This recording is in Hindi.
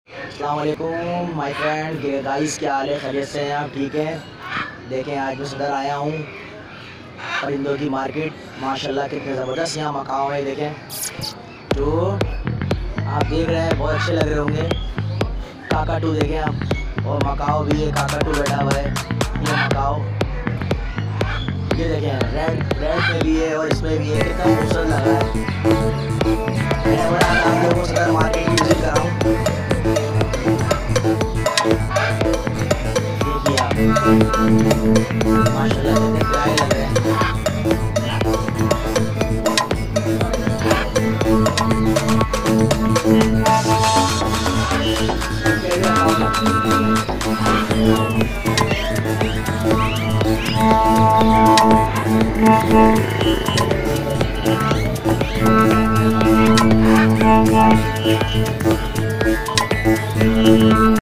अस्सलाम वालेकुम माय फ्रेंड गाइस, क्या हाल है? खैरियत से हैं आप? ठीक है। देखें, आज मैं सदर आया हूँ परिंदों की मार्केट। माशाल्लाह कितने ज़बरदस्त यहाँ मकाओ है। देखें, जो आप देख रहे हैं बहुत अच्छे लग रहे होंगे। काकाटू देखें आप, और मकाओ भी है, काकाटू बैठा हुआ है। ये मकाओ, ये देखें, रेड रेड में भी है और इसमें भी है। कितना खूबसूरत लग रहा है। मैं बड़ा आप लोगों को सदर मार्केट की विजिट कराऊँ। देखिए आप, माशाल्लाह कितने प्यारे लग रहे हैं।